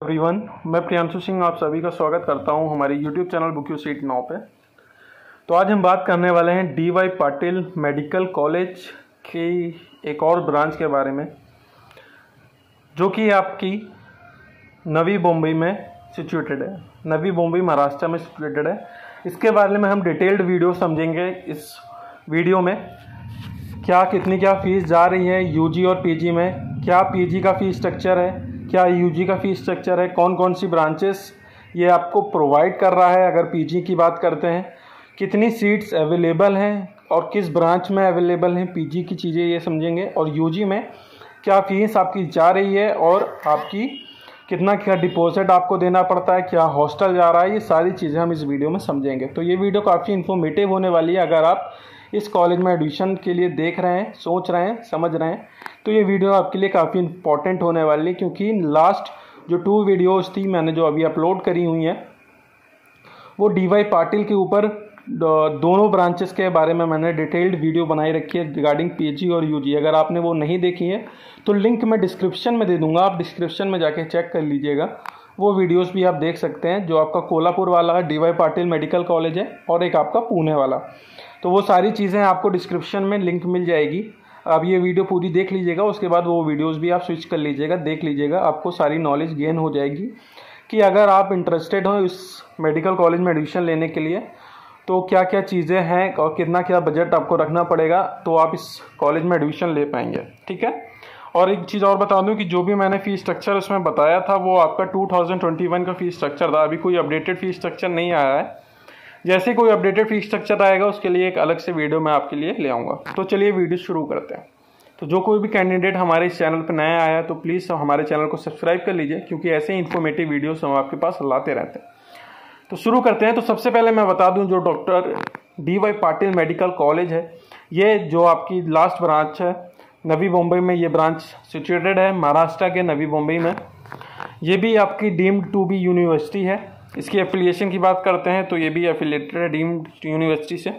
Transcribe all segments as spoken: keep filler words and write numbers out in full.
Everyone, मैं प्रियांशु सिंह आप सभी का स्वागत करता हूं हमारे YouTube channel book you seat now पे। तो आज हम बात करने वाले हैं D Y Patil medical college की एक और ब्रांच के बारे में, जो कि आपकी नवी मुंबई में सिचुएटेड है। नवी मुंबई महाराष्ट्र में सिचुएटेड है। इसके बारे में हम डिटेल्ड वीडियो समझेंगे। इस वीडियो में क्या कितनी क्या फ़ीस जा रही है यूजी और पीजी में, क्या पीजी का फ़ीस स्ट्रक्चर है, क्या यूजी का फ़ीस स्ट्रक्चर है, कौन कौन सी ब्रांचेस ये आपको प्रोवाइड कर रहा है। अगर पीजी की बात करते हैं, कितनी सीट्स अवेलेबल हैं और किस ब्रांच में अवेलेबल हैं पीजी की चीज़ें ये समझेंगे। और यूजी में क्या फ़ीस आपकी जा रही है और आपकी कितना क्या डिपॉजिट आपको देना पड़ता है, क्या हॉस्टल जा रहा है, ये सारी चीज़ें हम इस वीडियो में समझेंगे। तो ये वीडियो काफ़ी इन्फॉर्मेटिव होने वाली है। अगर आप इस कॉलेज में एडमिशन के लिए देख रहे हैं, सोच रहे हैं, समझ रहे हैं, तो ये वीडियो आपके लिए काफ़ी इंपॉर्टेंट होने वाली है, क्योंकि लास्ट जो टू वीडियोस थी मैंने जो अभी अपलोड करी हुई हैं वो डी वाई पाटिल के ऊपर दोनों ब्रांचेस के बारे में मैंने डिटेल्ड वीडियो बनाई रखी है रिगार्डिंग पीजी और यूजी। अगर आपने वो नहीं देखी है तो लिंक मैं डिस्क्रिप्शन में दे दूंगा, आप डिस्क्रिप्शन में जाके चेक कर लीजिएगा। वो वीडियोस भी आप देख सकते हैं। जो आपका कोल्हापुर वाला है D Y Patil medical college है और एक आपका पुणे वाला, तो वो सारी चीज़ें आपको डिस्क्रिप्शन में लिंक मिल जाएगी। अब ये वीडियो पूरी देख लीजिएगा, उसके बाद वो वीडियोस भी आप स्विच कर लीजिएगा, देख लीजिएगा, आपको सारी नॉलेज गेन हो जाएगी कि अगर आप इंटरेस्टेड हो इस मेडिकल कॉलेज में एडमिशन लेने के लिए तो क्या क्या चीज़ें हैं और कितना क्या बजट आपको रखना पड़ेगा, तो आप इस कॉलेज में एडमिशन ले पाएंगे। ठीक है। और एक चीज़ और बता दूं कि जो भी मैंने फ़ीस स्ट्रक्चर उसमें बताया था वो आपका टू थाउजेंड ट्वेंटी वन का फ़ीस स्ट्रक्चर था। अभी कोई अपडेटेड फ़ीस स्ट्रक्चर नहीं आया है। जैसे कोई अपडेटेड फीस स्ट्रक्चर आएगा उसके लिए एक अलग से वीडियो मैं आपके लिए ले आऊँगा। तो चलिए वीडियो शुरू करते हैं। तो जो कोई भी कैंडिडेट हमारे इस चैनल पर नया आया है तो प्लीज़ हमारे चैनल को सब्सक्राइब कर लीजिए, क्योंकि ऐसे ही इन्फॉर्मेटिव वीडियोस हम आपके पास लाते रहते हैं। तो शुरू करते हैं। तो सबसे पहले मैं बता दूं, जो doctor D Y Patil medical college है, ये जो आपकी लास्ट ब्रांच है नवी मुंबई में, ये ब्रांच सिचुएटेड है महाराष्ट्र के नवी मुंबई में। ये भी आपकी डीम्ड टू बी यूनिवर्सिटी है। इसकी एफिलिएशन की बात करते हैं तो ये भी एफिलिएटेड है डीम्ड यूनिवर्सिटी से।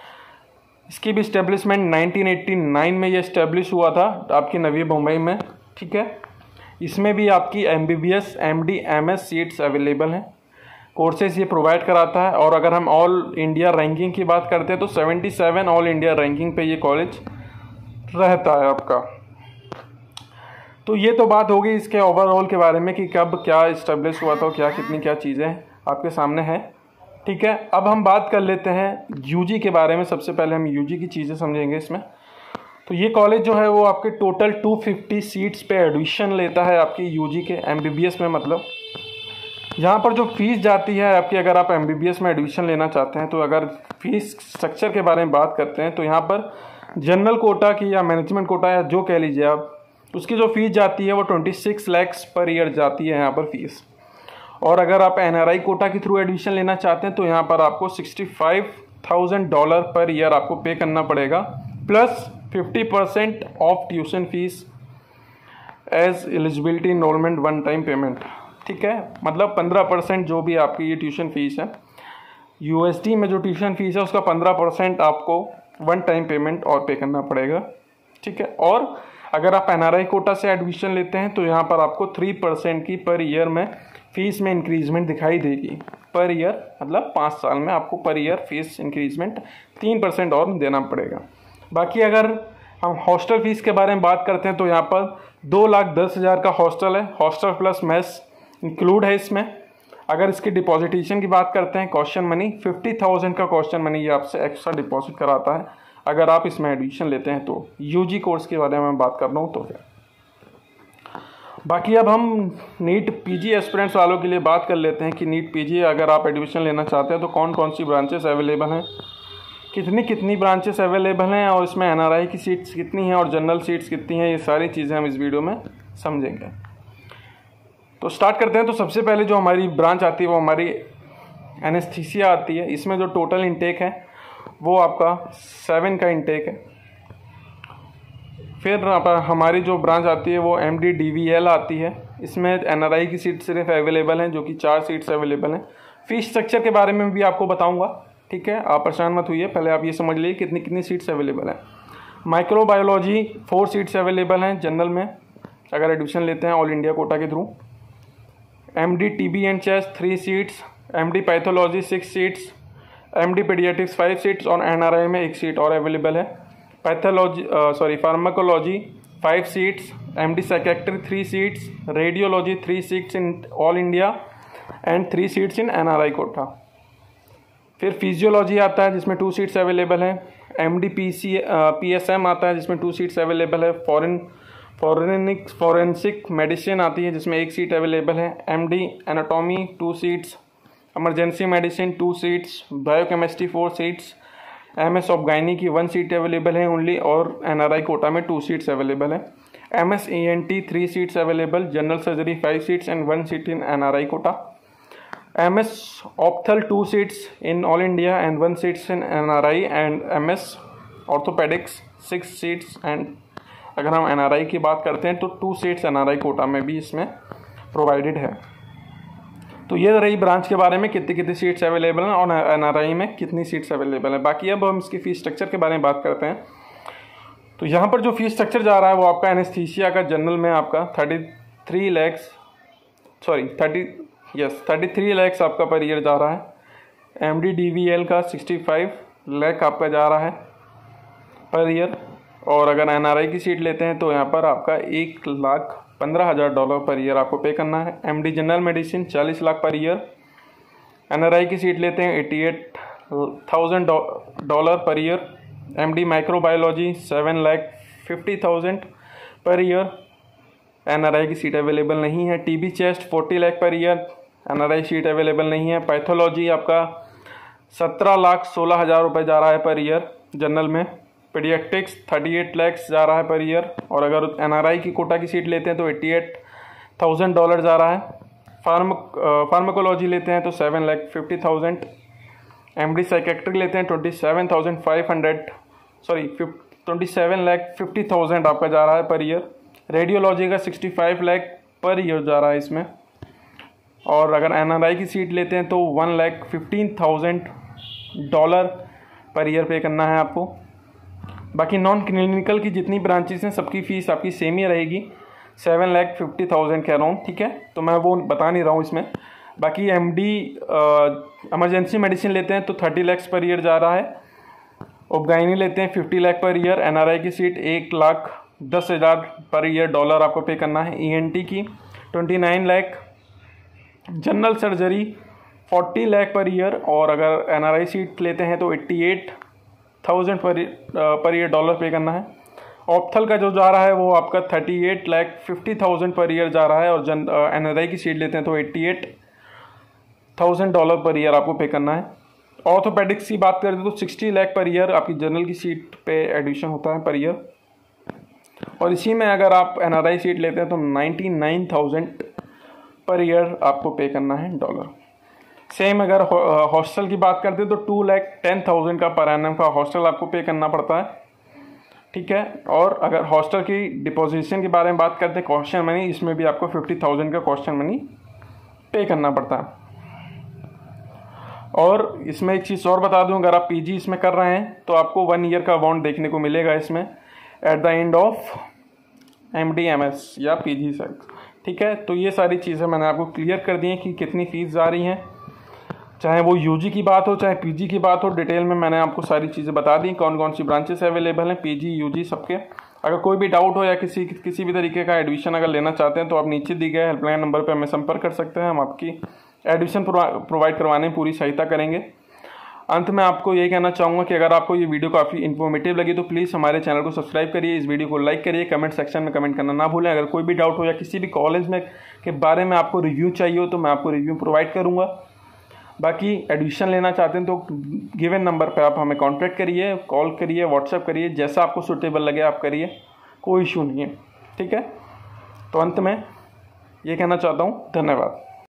इसकी भी इस्टेब्लिशमेंट नाइनटीन एटी नाइन में ये इस्टेब्लिश हुआ था आपकी नवी मुंबई में। ठीक है। इसमें भी आपकी M B B S, M D, M S seats available हैं। कोर्सेज ये प्रोवाइड कराता है। और अगर हम ऑल इंडिया रैंकिंग की बात करते हैं तो seventy seven all India ranking पे ये कॉलेज रहता है आपका। तो ये तो बात होगी इसके ओवरऑल के बारे में कि कब क्या इस्टेब्लिश हुआ था, क्या कितनी क्या चीज़ें आपके सामने हैं। ठीक है। अब हम बात कर लेते हैं यूजी के बारे में। सबसे पहले हम यूजी की चीज़ें समझेंगे इसमें। तो ये कॉलेज जो है वो आपके टोटल टू फिफ्टी सीट्स पे एडमिशन लेता है आपकी यूजी के एम बी बी एस में। मतलब यहाँ पर जो फीस जाती है आपकी, अगर आप एम बी बी एस में एडमिशन लेना चाहते हैं तो अगर फीस स्ट्रक्चर के बारे में बात करते हैं तो यहाँ पर जनरल कोटा की या मैनेजमेंट कोटा या जो कह लीजिए आप, उसकी जो फीस जाती है वो twenty six lakhs per year जाती है यहाँ पर फीस। और अगर आप एन आर आई कोटा के थ्रू एडमिशन लेना चाहते हैं तो यहाँ पर आपको sixty five thousand dollar per year आपको पे करना पड़ेगा, plus fifty percent of tuition fees as eligibility enrolment one time payment. ठीक है। मतलब पंद्रह परसेंट जो भी आपकी ये ट्यूशन फीस है यू एस डी में, जो ट्यूशन फीस है उसका पंद्रह परसेंट आपको वन टाइम पेमेंट और पे करना पड़ेगा। ठीक है। और अगर आप एन आर आई कोटा से एडमिशन लेते हैं तो यहाँ पर आपको थ्री परसेंट की पर ईयर में फ़ीस में इंक्रीजमेंट दिखाई देगी। पर ईयर मतलब पाँच साल में आपको पर ईयर फीस इंक्रीजमेंट तीन परसेंट और देना पड़ेगा। बाकी अगर हम हॉस्टल फीस के बारे में बात करते हैं तो यहाँ पर दो लाख दस हज़ार का हॉस्टल है। हॉस्टल प्लस मेस इंक्लूड है इसमें। अगर इसकी डिपॉजिटेशन की बात करते हैं, क्वेश्चन मनी फिफ्टी थाउजेंड का क्वेश्चन मनी ये आपसे एक्स्ट्रा डिपॉजिट कराता है अगर आप इसमें एडमिशन लेते हैं तो। यूजी कोर्स के बारे में मैं बात कर रहा हूँ तो फिर बाकी अब हम नीट पीजी एस्पिरेंट्स वालों के लिए बात कर लेते हैं कि नीट पीजी अगर आप एडमिशन लेना चाहते हैं तो कौन कौन सी ब्रांचेस अवेलेबल हैं, कितनी कितनी ब्रांचेस अवेलेबल हैं और इसमें एन आर आई की सीट्स कितनी हैं और जनरल सीट्स कितनी हैं, ये सारी चीज़ें हम इस वीडियो में समझेंगे। तो स्टार्ट करते हैं। तो सबसे पहले जो हमारी ब्रांच आती है वो हमारी एनेस्थीसिया आती है। इसमें जो टोटल इंटेक है वो आपका सेवन का इंटेक है। फिर हमारी जो ब्रांच आती है वो M D D V L आती है। इसमें एन आर आई की सीट सिर्फ अवेलेबल हैं, जो कि चार सीट्स अवेलेबल हैं। फीस स्ट्रक्चर के बारे में भी आपको बताऊंगा। ठीक है। आप परेशान मत होइए, पहले आप ये समझ लीजिए कितनी कितनी सीट्स अवेलेबल हैं। माइक्रोबायोलॉजी फोर सीट्स अवेलेबल हैं जनरल में अगर एडमिशन लेते हैं ऑल इंडिया कोटा के through. M D T B and chest three seats, M D pathology six seats, M D paediatrics five seats और एन आर आई में एक seat और अवेलेबल है। Pathology sorry pharmacology five seats, M D psychiatry three seats, radiology three seats in all India and three seats in N R I quota. फिर physiology आता है जिसमें two seats available हैं। M D P C P S M आता है जिसमें two seats available है। Foreign forensic forensic medicine आती है जिसमें एक सीट अवेलेबल है। M D anatomy two seats, emergency medicine two seats, biochemistry four seats, M S of gynae की वन सीट अवेलेबल है ओनली और एन आर आई कोटा में टू सीट्स अवेलेबल है। M S E N T three seats available, general surgery five seats and one seat in N R I quota. M S ophthal two seats in all India and one seats in N R I and M S orthopaedics six seats and अगर हम N R I की बात करते हैं तो two seats N R I quota में भी इसमें प्रोवाइडेड है। तो ये रही ब्रांच के बारे में कितनी कितनी सीट्स अवेलेबल हैं और एन आर आई में कितनी सीट्स अवेलेबल हैं। बाकी अब हम इसकी फ़ीस स्ट्रक्चर के बारे में बात करते हैं। तो यहाँ पर जो फीस स्ट्रक्चर जा रहा है वो आपका एनेस्थीसिया का जनरल में आपका thirty three lakhs sorry thirty yes thirty three lakhs आपका पर ईयर जा रहा है। M D D V L का सिक्सटी फाइव लैख आपका जा रहा है पर ईयर और अगर एन आर आई की सीट लेते हैं तो यहाँ पर आपका एक लाख पंद्रह हज़ार डॉलर पर ईयर आपको पे करना है। एम डी जनरल मेडिसिन चालीस lakh per year. N R I की सीट लेते हैं eighty eight thousand dollar per year. M D microbiology seven lakh fifty thousand per year, N R I की seat available नहीं है। T B chest forty lakh per year, N R I seat available नहीं है। Pathology आपका सत्रह लाख सोलह हज़ार रुपये जा रहा है पर ईयर जनरल में। पीडियाट्रिक्स थर्टी एट लैक्स जा रहा है पर ईयर और अगर एन आर आई की कोटा की सीट लेते हैं तो एट्टी एट थाउजेंड डॉलर जा रहा है। फार्म फार्माकोलॉजी लेते हैं तो seven lakh fifty thousand. M D psychiatry लेते हैं twenty seven thousand five hundred sorry twenty seven lakh fifty thousand आपका जा रहा है पर ईयर। रेडियोलॉजी का sixty five lakh per year जा रहा है इसमें और अगर एन आर आई की सीट लेते हैं तो one lakh fifteen thousand dollar per year pay करना है आपको। बाकी नॉन क्लिनिकल की जितनी ब्रांचेस हैं सबकी फ़ीस आपकी सेम ही रहेगी, सेवन लाख फिफ्टी थाउजेंड के अराउंड, ठीक है। तो मैं वो बता नहीं रहा हूँ इसमें। बाकी एम डी इमरजेंसी मेडिसिन लेते हैं तो थर्टी लैक्स पर ईयर जा रहा है। ओबगाइनी लेते हैं fifty lakh per year. N R I की सीट एक लाख दस हज़ार पर ईयर डॉलर आपको पे करना है। ई एन टी की twenty nine lakh, general surgery forty lakh per year और अगर एन आर आई सीट लेते हैं तो एट्टी एट थाउजेंड पर पर ईयर डॉलर पे करना है। ऑप्थल का जो जा रहा है वो आपका thirty eight lakh fifty thousand per year जा रहा है और जन एन आर आई की सीट लेते हैं तो eighty eight thousand dollar per year आपको पे करना है। ऑर्थोपेडिक्स की बात करें तो सिक्सटी लाख पर ईयर आपकी जनरल की सीट पे एडमिशन होता है पर ईयर और इसी में अगर आप एन आर आई सीट लेते हैं तो ninety nine thousand per year आपको पे करना है डॉलर। सेम अगर हॉस्टल की बात करते हैं तो टू लैख टेन थाउजेंड का पर एनम का हॉस्टल आपको पे करना पड़ता है, ठीक है। और अगर हॉस्टल की डिपोजिशन के बारे में बात करते हैं कॉस्चन मनी, इसमें भी आपको फिफ्टी थाउजेंड का कॉस्चन मनी पे करना पड़ता है। और इसमें एक चीज़ और बता दूं, अगर आप पीजी इसमें कर रहे हैं तो आपको वन ईयर का अमाउंट देखने को मिलेगा इसमें at the end of M D M S या पीजी सेक्स, ठीक है। तो ये सारी चीज़ें मैंने आपको क्लियर कर दी हैं कि कितनी फ़ीस जा रही हैं, चाहे वो यूजी की बात हो चाहे पीजी की बात हो। डिटेल में मैंने आपको सारी चीज़ें बता दी, कौन कौन सी ब्रांचेस अवेलेबल हैं, पीजी यूजी सबके। अगर कोई भी डाउट हो या किसी किसी भी तरीके का एडमिशन अगर लेना चाहते हैं तो आप नीचे दी गए हेल्पलाइन नंबर पर हमें संपर्क कर सकते हैं। हम आपकी एडमिशन प्रोवाइड करवाने में पूरी सहायता करेंगे। अंत में आपको यही कहना चाहूँगा कि अगर आपको ये वीडियो काफ़ी इन्फॉर्मेटिव लगी तो प्लीज़ हमारे चैनल को सब्सक्राइब करिए, इस वीडियो को लाइक करिए, कमेंट सेक्शन में कमेंट करना ना भूलें। अगर कोई भी डाउट हो या किसी भी कॉलेज में के बारे में आपको रिव्यू चाहिए हो तो मैं आपको रिव्यू प्रोवाइड करूँगा। बाकी एडमिशन लेना चाहते हैं तो गिवन नंबर पर आप हमें कॉन्टैक्ट करिए, कॉल करिए, व्हाट्सएप करिए, जैसा आपको सूटेबल लगे आप करिए, कोई इशू नहीं है, ठीक है। तो अंत में ये कहना चाहता हूँ, धन्यवाद।